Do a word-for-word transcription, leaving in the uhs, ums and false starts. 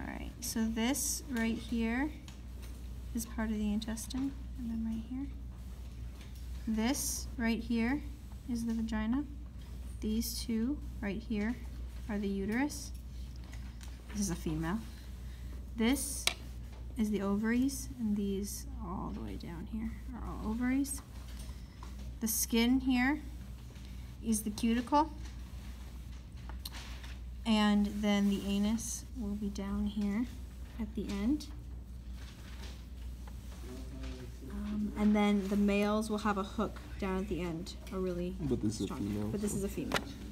Alright, so this right here is part of the intestine, and then right here. This right here is the vagina. These two right here are the uterus. This is a female. This is the ovaries, and these all the way down here are all ovaries. The skin here is the cuticle, and then the anus will be down here at the end. Um, and then the males will have a hook down at the end, a really But this is a strong, female. but this so. is a female.